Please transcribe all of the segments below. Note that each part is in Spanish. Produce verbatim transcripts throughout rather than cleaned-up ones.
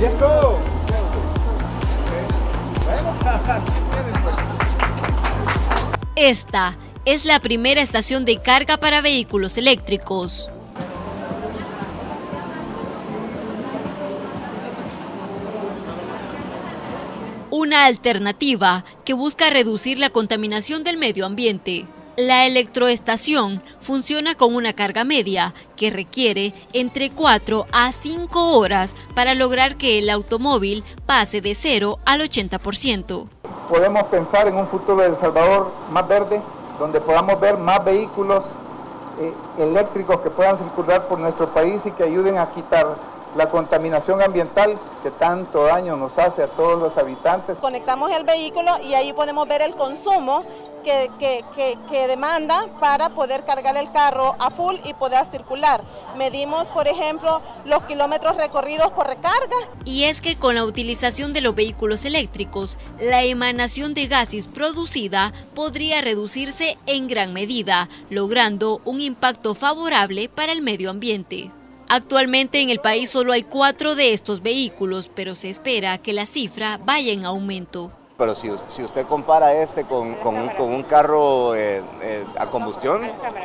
Esta es la primera estación de carga para vehículos eléctricos. Una alternativa que busca reducir la contaminación del medio ambiente. La electroestación funciona con una carga media que requiere entre cuatro a cinco horas para lograr que el automóvil pase de cero al ochenta por ciento. Podemos pensar en un futuro de El Salvador más verde, donde podamos ver más vehículos eh, eléctricos que puedan circular por nuestro país y que ayuden a quitar la contaminación ambiental que tanto daño nos hace a todos los habitantes. Conectamos el vehículo y ahí podemos ver el consumo que, que, que, que demanda para poder cargar el carro a full y poder circular. Medimos, por ejemplo, los kilómetros recorridos por recarga. Y es que con la utilización de los vehículos eléctricos, la emanación de gases producida podría reducirse en gran medida, logrando un impacto favorable para el medio ambiente. Actualmente en el país solo hay cuatro de estos vehículos, pero se espera que la cifra vaya en aumento. Pero si, si usted compara este con, con, un, con un carro eh, eh, a combustión,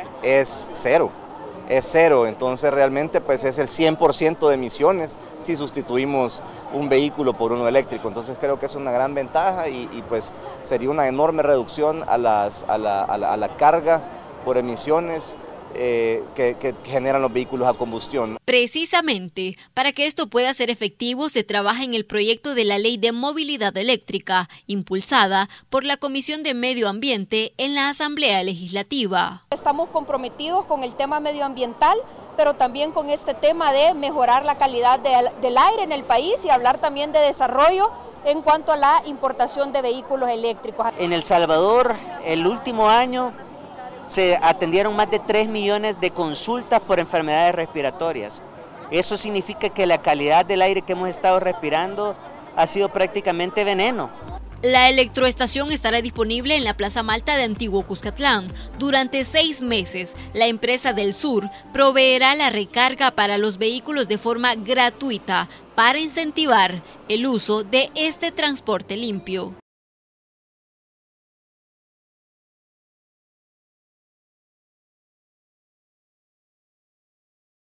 es cero, es cero. Entonces realmente pues es el cien por ciento de emisiones si sustituimos un vehículo por uno eléctrico. Entonces creo que es una gran ventaja y, y pues sería una enorme reducción a, las, a, la, a, la, a la carga por emisiones Eh, que, que generan los vehículos a combustión. Precisamente, para que esto pueda ser efectivo, se trabaja en el proyecto de la Ley de Movilidad Eléctrica, impulsada por la Comisión de Medio Ambiente en la Asamblea Legislativa. Estamos comprometidos con el tema medioambiental, pero también con este tema de mejorar la calidad de, del aire en el país y hablar también de desarrollo en cuanto a la importación de vehículos eléctricos. En El Salvador, el último año, se atendieron más de tres millones de consultas por enfermedades respiratorias. Eso significa que la calidad del aire que hemos estado respirando ha sido prácticamente veneno. La electroestación estará disponible en la Plaza Malta de Antiguo Cuscatlán. Durante seis meses, la empresa del sur proveerá la recarga para los vehículos de forma gratuita para incentivar el uso de este transporte limpio.